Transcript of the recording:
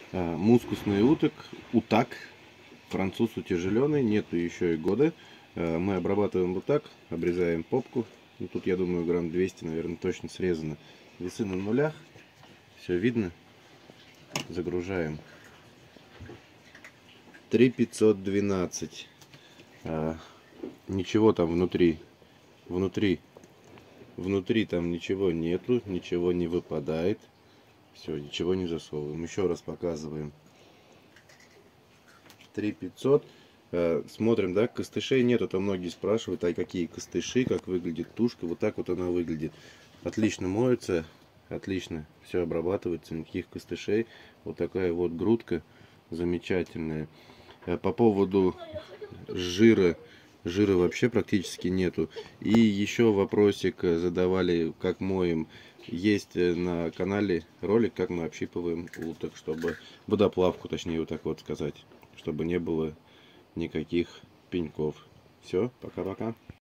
Мускусный утак, француз утяжеленный, нету еще и года. Мы обрабатываем вот так, обрезаем попку. Ну, тут, я думаю, грамм 200, наверное, точно срезано. Весы на нулях, все видно. Загружаем. 3512. Ничего там внутри там ничего нету, ничего не выпадает. Все, ничего не засовываем. Еще раз показываем. 3500. Смотрим, да, костышей нету. Там многие спрашивают, а какие костыши, как выглядит тушка. Вот так вот она выглядит. Отлично моется, отлично все обрабатывается, никаких костышей. Вот такая вот грудка замечательная. По поводу жира вообще практически нету. И еще вопросик задавали, как моем. Есть на канале ролик, как мы общипываем уток, чтобы водоплавку, точнее, вот так вот сказать, чтобы не было никаких пеньков. Все, пока-пока.